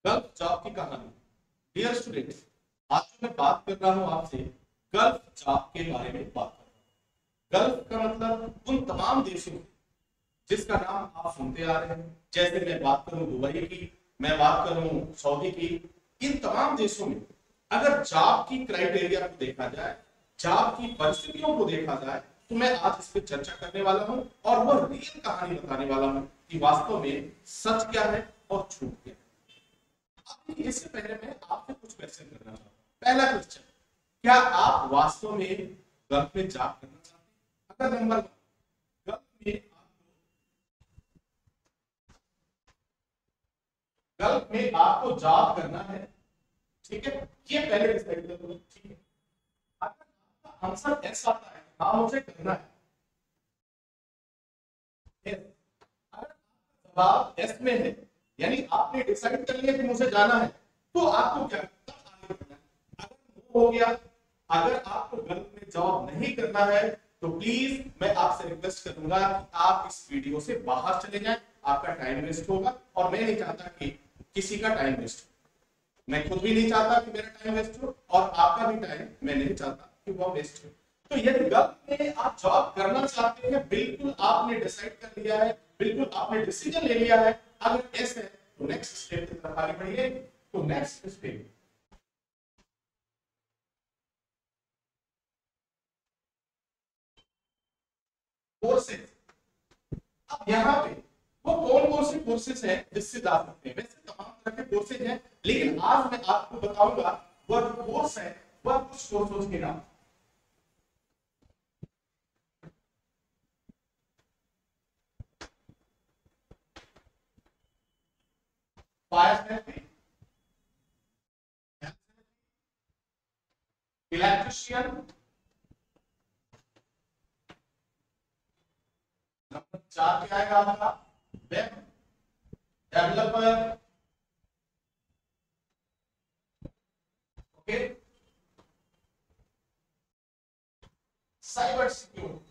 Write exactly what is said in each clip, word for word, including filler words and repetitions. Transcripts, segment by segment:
Gulf job की कहानी। Dear students, आज जो मैं बात कर रहा हूं आपसे गल्फ जॉब के बारे में बात कर रहा हूं। गल्फ का मतलब उन तमाम देशों जिसका नाम आप सुनते आ रहे हैं। जैसे मैं बात करूं दुबई की, मैं बात करूं सऊदी की। इन तमाम देशों में अगर जॉब की क्राइटेरिया को देखा जाए, जॉब की परिस्थितियों को देखा जाए, तो मैं आज इस पर चर्चा करने वाला हूं और वो रियल कहानी बताने वाला हूं कि वास्तव में सच क्या है और झूठ क्या है। इससे पहले मैं आपसे कुछ क्वेश्चन करना चाहता हूं। पहला क्वेश्चन, क्या आप वास्तव में गल्फ में जॉब करना चाहते हैं? अगर नंबर वन, गल्फ में गल्फ में आपको जॉब करना है, ठीक है, ये पहले डिसाइड कर लो, ठीक है। अगर आपका आंसर एस आता है, हाँ मुझे करना है, yes। अगर जवाब एस में है, यानी आपने डिसाइड कर लिया कि मुझे जाना है, तो आपको क्या आगे बढ़ना है। अगर वो हो गया, अगर आपको गल्फ में जॉब नहीं करना है, तो प्लीज मैं आपसे रिक्वेस्ट करूंगा कि आप इस वीडियो से बाहर चले जाएं। आपका टाइम वेस्ट होगा और मैं नहीं चाहता कि किसी का टाइम वेस्ट हो। मैं खुद भी नहीं चाहता कि मेरा टाइम वेस्ट हो और आपका भी टाइम मैं नहीं चाहता कि वो वेस्ट हो। तो यदि गल्फ में आप जॉब करना चाहते हैं, बिल्कुल आपने डिसाइड कर लिया है, बिल्कुल आपने डिसीजन ले लिया है, अगर ऐसे है तो नेक्स्ट स्टेप की तरफ आगे बढ़िए। तो नेक्स्ट स्टेप, कोर्सेज। अब यहाँ पे वो कौन कौन से कोर्सेज हैं जिससे जा सकते हैं? वैसे तमाम तरह के कोर्सेज हैं, लेकिन आज मैं आपको बताऊंगा वह जो कोर्स है वह कुछ कोर्सेज के नाम। फायर सेफ्टी, इलेक्ट्रिशियन, नंबर चार क्या आएगा आपका? Web developer, okay, cyber security.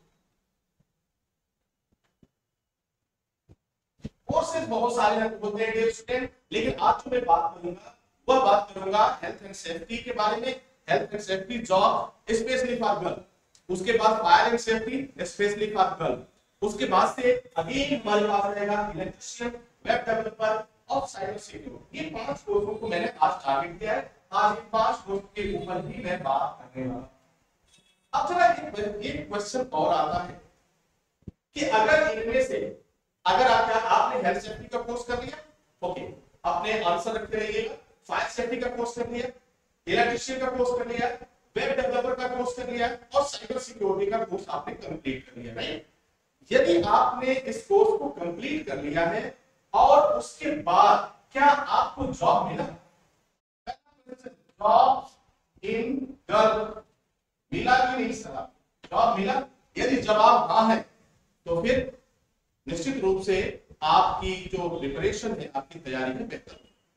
Courses बहुत सारे होते हैं डियर स्टूडेंट, लेकिन आज जो मैं बात करूंगा वह बात करूंगा हेल्थ एंड सेफ्टी के बारे में। Health and safety job specially for girl. उसके बाद fire and safety specially for girl. उसके बाद से अगेन हमारे पास रहेगा इलेक्ट्रिशियन, वेब डेवलपर और साइबर सिक्योरिटी। ये पांच कोर्सों को मैंने आज टारगेट किया है। आज इन पांच कोर्स के ऊपर ही मैं बात करने वाला हूं। अब जरा एक क्वेश्चन और आता है कि अगर इनमें से, अगर आप क्या आपने हेल्थ सेफ्टी का कोर्स कर लिया, ओके, अपने आंसर रखते रहिएगा। फायर सेफ्टी का कोर्स कर लिया, इलेक्ट्रिशियन का कोर्स कर लिया, वेब डेवलपर का कोर्स कर लिया और साइबर सिक्योरिटी का कोर्स आपने कंप्लीट कर लिया, राइट? यदि आपने इस कोर्स को कंप्लीट कर लिया है और उसके बाद क्या आपको जॉब मिला? जॉब इन गर्ल मिला कि नहीं सर? जॉब मिला? यदि जवाब हाँ है तो फिर निश्चित रूप से आपकी जो प्रिपरेशन है, आपकी तैयारी है बेहतर।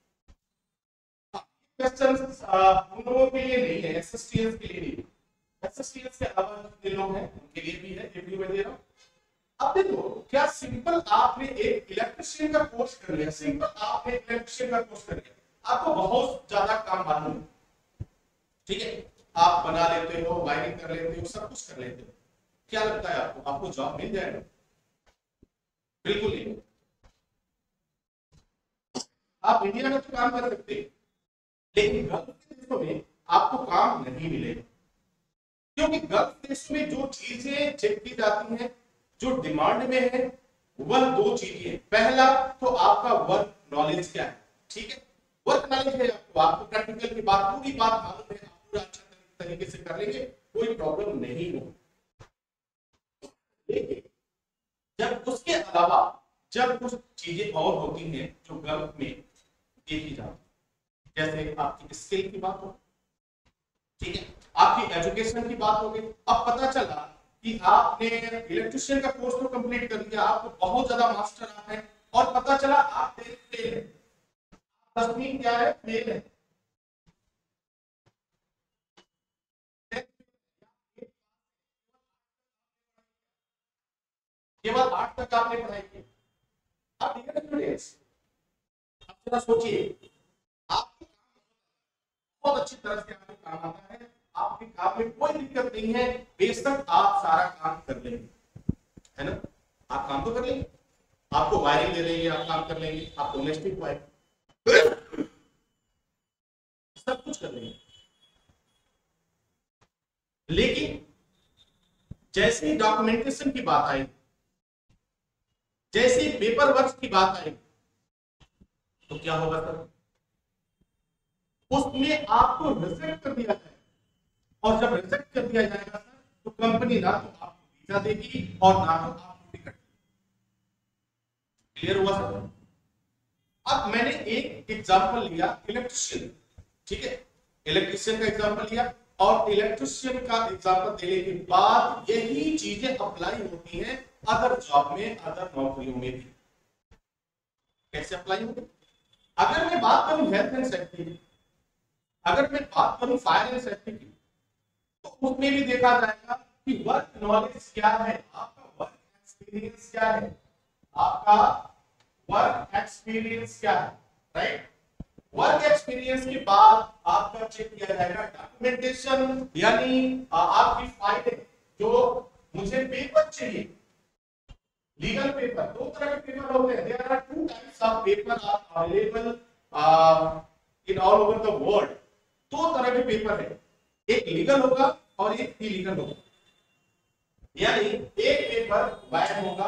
क्वेश्चन उन लोगों के लिए नहीं है, एसएसटीएस के लिए नहीं। एसएसटीएस के अलावा जितने लोग हैं उनके लिए भी है, ये भी मैं दे रहा हूं। अब देखो, क्या सिंपल आपने एक इलेक्ट्रिशियन का कोर्स कर लिया, सिंपल आपने इलेक्ट्रिशियन का कोर्स कर लिया, आपको बहुत ज्यादा काम मालूम है, ठीक है, आप बना लेते हो, वायरिंग कर लेते हो, सब कुछ कर लेते हो, क्या लगता है आपको आपको जॉब मिल जाएगा? बिल्कुल नहीं। आप इंडिया में तो काम कर सकते हैं, लेकिन गल्फ के देशों में आपको काम नहीं मिलेगा, क्योंकि गल्फ देश में जो चीजें चेक की जाती हैं, जो डिमांड में है, वह दो चीजें हैं। पहला तो आपका वर्क नॉलेज क्या है, ठीक है, वर्क नॉलेज है आपको, आपको प्रैक्टिकल की बात, पूरी बात मालूम है, आप पूरा अच्छा तरीके से कर लेंगे, कोई प्रॉब्लम नहीं हो। लेकिन जब उसके अलावा जब कुछ चीजें और होती हैं जो गल्फ में देखी जाती, जैसे आपकी स्किल की बात हो, ठीक है, आपकी एजुकेशन की बात हो गई। अब पता चला कि आपने इलेक्ट्रिशियन का कोर्स तो कंप्लीट कर लिया, आपको बहुत ज्यादा मास्टर आ है, और पता चला आप फेल है, दसवीं क्या है, फेल है, केवल आठ तक आपने पढ़ाई की। अब डियर स्टूडेंट्स, अब जरा सोचिए, बहुत अच्छी तरह से आपको काम आता है, आपके काम में कोई दिक्कत नहीं है, बेशक आप सारा काम कर लेंगे, है ना, आप काम तो कर लेंगे, आपको वायरिंग दे देंगे, आप काम कर लेंगे, आप डोमेस्टिक वायरिंग सब कुछ कर लेंगे। लेकिन जैसे ही डॉक्यूमेंटेशन की बात आई, जैसे ही पेपर वर्क की बात आई, तो क्या होगा सर, उसमें आपको रिजेक्ट कर दिया जाएगा। और जब रिजेक्ट कर दिया जाएगा सर, तो कंपनी ना तो आपको वीजा देगी और ना तो आपको टिकट। क्लियर हुआ सर? अब मैंने एक एग्जांपल लिया इलेक्ट्रिशियन, ठीक है, इलेक्ट्रिशियन का एग्जांपल लिया, और इलेक्ट्रिशियन का एग्जांपल देने के बाद यही चीजें अप्लाई होती हैं अदर जॉब में, अदर नौकरियों में भी। कैसे अप्लाई होती? अगर मैं बात करूं हेल्थ एंड सेफ्टी की, अगर मैं बात करूं फायर एंड सेफ्टी की, तो उसमें भी देखा जाएगा कि वर्क नॉलेज क्या है, आपका वर्क एक्सपीरियंस क्या है, आपका वर्क एक्सपीरियंस क्या है, राइट। वर्क एक्सपीरियंस के बाद आपका चेक किया जाएगा डॉक्यूमेंटेशन, यानी आपकी फाइलें, जो मुझे पेपर चाहिए, लीगल पेपर, दो तरह के पेपर होते हैं, there are two types of paper are available in all over the world. दो तरह के पेपर है, एक लीगल होगा और एक इलीगल होगा, यानी एक पेपर वैध होगा,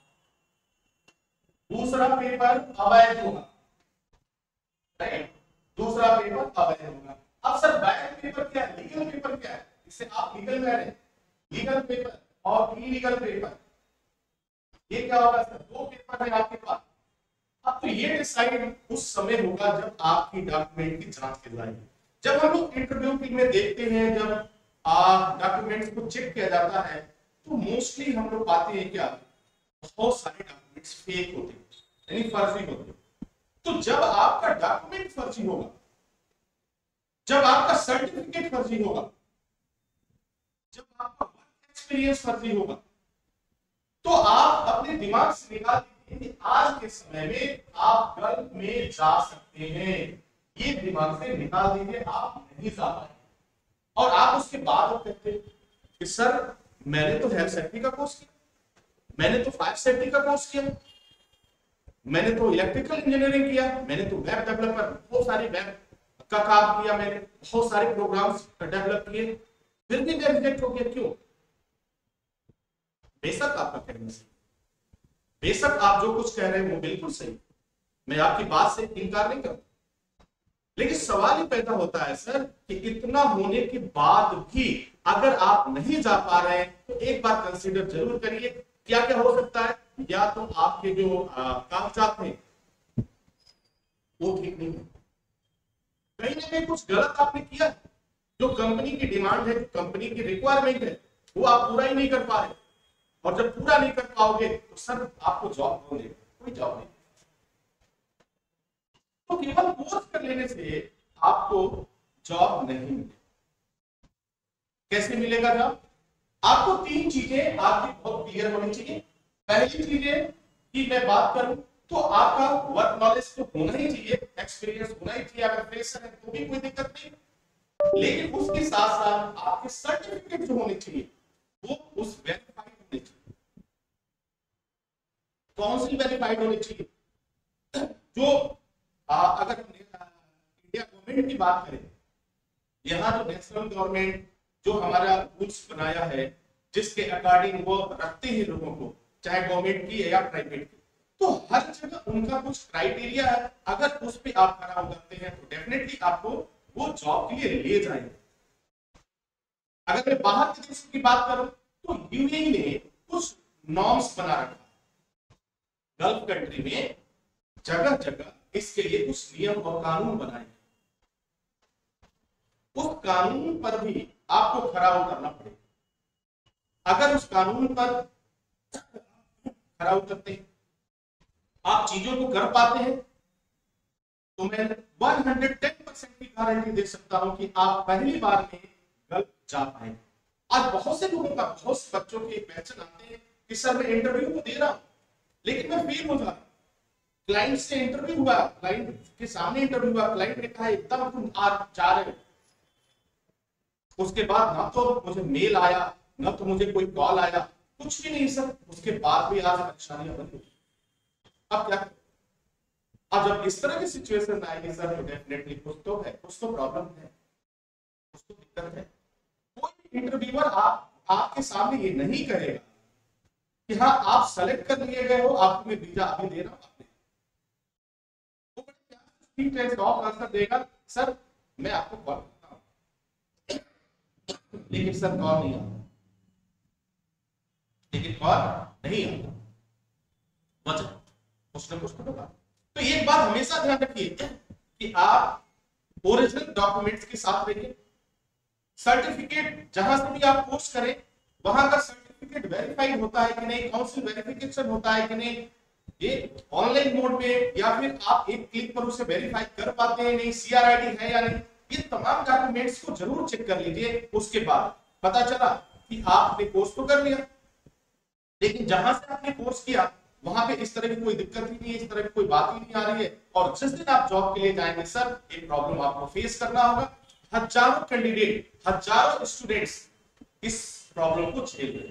दूसरा पेपर अवैध होगा, राइट, दूसरा पेपर अवैध होगा। अब सर वैध पेपर क्या है, लीगल पेपर क्या है, इससे आप लीगल में रहे, लीगल पेपर और इलीगल पेपर, ये क्या होगा सर, दो पेपर है आपके पास। अब तो ये डिसाइड उस समय होगा जब आपकी डॉक्यूमेंट की जांच की जाएगी। जब हम लोग इंटरव्यू में देखते हैं, जब डॉक्यूमेंट्स को चेक किया जाता है, तो मोस्टली हम लोग पाते हैं क्या, बहुत सारे डॉक्यूमेंट्स फेक होते हैं, यानी फर्जी होते हैं। तो जब आपका डॉक्यूमेंट फर्जी होगा, जब आपका सर्टिफिकेट फर्जी होगा, जब आपका वर्क एक्सपीरियंस फर्जी होगा, तो आप अपने दिमाग से निकाल दीजिए कि आज के समय में आप गल्फ में जा सकते हैं, ये दिमाग से निकाल दीजिए, आप नहीं जा पाए। और आप उसके बाद कहते हैं कि सर मैंने तो हेल्थ सेफ्टी का कोर्स किया, मैंने तो फायर सेफ्टी का कोर्स किया, मैंने तो इलेक्ट्रिकल इंजीनियरिंग किया, मैंने तो वेब डेवलपर, बहुत सारे वेब का काम किया, मैंने बहुत सारे प्रोग्राम्स डेवलप किए, फिर भी मैं रिजेक्ट हो गया, क्यों? बेशक आपका कहना सही, बेशक आप जो कुछ कह रहे हैं वो बिल्कुल सही, मैं आपकी बात से इनकार नहीं करता, लेकिन सवाल ही पैदा होता है सर कि इतना होने के बाद भी अगर आप नहीं जा पा रहे हैं, तो एक बार कंसीडर जरूर करिए क्या क्या हो सकता है। या तो आपके जो कागजात हैं वो ठीक नहीं है, कहीं ना कहीं कुछ गलत आपने किया, जो कंपनी की डिमांड है, कंपनी की रिक्वायरमेंट है, वो आप पूरा ही नहीं कर पा रहे, और जब पूरा नहीं कर पाओगे तो सर आपको जॉब कौन देगा, कोई जॉब नहीं। तो केवल कोर्स कर लेने से आपको जॉब नहीं मिलेगी। कैसे मिलेगा जॉब? आपको तीन चीजें आपकी बहुत क्लियर होनी चाहिए। पहली चीज है कि मैं बात करूं तो आपका वर्क नॉलेज तो होना ही चाहिए, एक्सपीरियंस होना ही चाहिए, अगर फ्रेशर है तो भी कोई दिक्कत नहीं, लेकिन उसके साथ साथ आपके सर्टिफिकेट जो होने चाहिए वो उस वेरीफाइड होने चाहिए। कौन सी वेरीफाइड होनी चाहिए? जो आ, अगर हम इंडिया गवर्नमेंट की बात करें, यहाँ जो नेशनल गवर्नमेंट जो हमारा रूल्स बनाया है, जिसके अकॉर्डिंग वो रखते हैं लोगों को, चाहे गवर्नमेंट की या प्राइवेट की, तो हर जगह उनका कुछ क्राइटेरिया है। अगर उस पे आप खरा उतरते हैं तो डेफिनेटली आपको वो जॉब के लिए ले जाएंगे। अगर मैं बाहर के देश की बात करूं तो यूएई ने कुछ नॉर्म्स बना रखा, गल्फ कंट्री में जगह जगह इसके लिए कुछ नियम और कानून बनाए, उस कानून पर भी आपको खरा उतरना पड़ेगा। अगर उस कानून पर खरा उतरते हैं, आप चीजों को कर पाते हैं, तो मैं एक सौ दस परसेंट की गारंटी दे सकता हूं कि आप पहली बार में गल्फ जा पाएंगे। आज बहुत से लोगों का, बहुत से बच्चों के पहचान आते हैं कि सर मैं इंटरव्यू तो दे रहा हूं लेकिन मैं फेल हो जा रहा हूं। क्लाइंट से इंटरव्यू हुआ, क्लाइंट के सामने इंटरव्यू हुआ, क्लाइंट ने कहा एकदम तुम आज जा रहे हो, उसके बाद ना तो मुझे मेल आया, ना तो मुझे कोई कॉल आया, कुछ भी नहीं सर। उसके बाद भी आज परेशानियां बनी। अब क्या, अब जब इस तरह की सिचुएशन आएगी सर, तो डेफिनेटली कुछ तो है, कुछ तो प्रॉब्लम है, कुछ तो दिक्कत है। कोई भी इंटरव्यूअर आप आपके सामने ये नहीं कहेगा कि हाँ आप सेलेक्ट कर लिए गए हो, आपको मैं वीजा अभी दे रहा हूं, आपने वो बड़े प्यार से आंसर देगा, सर मैं आपको कॉल करता हूं, लेकिन सर कॉल नहीं आता, लेकिन कॉल नहीं आता, वजह कुछ ना कुछ तो होगा। तो ये बात हमेशा ध्यान रखिए कि आप ओरिजिनल डॉक्यूमेंट्स के साथ रहिए। सर्टिफिकेट जहां से भी आप कोर्स करें, वहां का सर्टिफिकेट वेरीफाइड होता है कि नहीं, काउंसिल वेरिफिकेशन होता है कि नहीं, ये ऑनलाइन मोड में, या फिर आप एक क्लिक पर उसे वेरीफाई कर पाते हैं नहीं, सीआरआईडी है या नहीं, ये तमाम डॉक्यूमेंट्स को जरूर चेक कर लीजिए। उसके बाद पता चला कि आपने कोर्स तो कर लिया, लेकिन जहां से आपने कोर्स किया वहां पे इस तरह की कोई दिक्कत ही नहीं है, इस तरह की कोई बात ही नहीं आ रही है, और जिस दिन आप जॉब के लिए जाएंगे सर, एक प्रॉब्लम आपको फेस करना होगा। हजारों कैंडिडेट, हजारों स्टूडेंट्स इस प्रॉब्लम को झेल रहे हैं,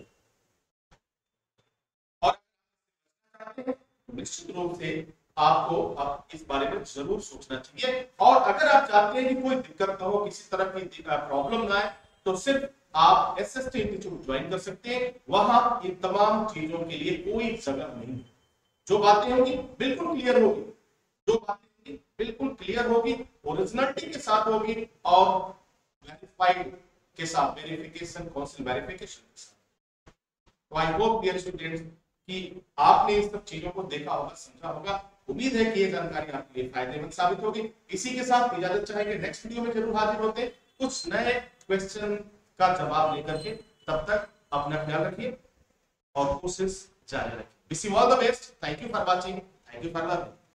और निश्चित रूप से आपको अब इस बारे में जरूर सोचना चाहिए। और अगर आप चाहते हैं कि कोई दिक्कत ना हो, किसी तरह की प्रॉब्लम ना आए, तो सिर्फ आप एसएसटी इंस्टीट्यूट ज्वाइन कर सकते हैं। वहां इन तमाम चीजों के लिए कोई जगह नहीं, जो बातें होंगी बिल्कुल क्लियर होगी, जो बातें होंगी बिल्कुल क्लियर होगी, ओरिजिनलिटी के साथ होगी, और वेरीफाइड के साथ, वेरिफिकेशन, काउंसिल वेरिफिकेशन के साथ। तो आई होप डियर स्टूडेंट्स कि आपने इस सब चीजों को देखा होगा, समझा होगा। उम्मीद है कि ये जानकारी आपके लिए फायदेमंद साबित होगी। इसी के साथ इजाजत चाहेंगे, नेक्स्ट वीडियो में जरूर हाजिर होते हैं कुछ नए क्वेश्चन का जवाब लेकर के। तब तक अपना ख्याल रखिए और कोशिश जारी रखिए। Wish you all the best. Thank you for watching, thank you for learning.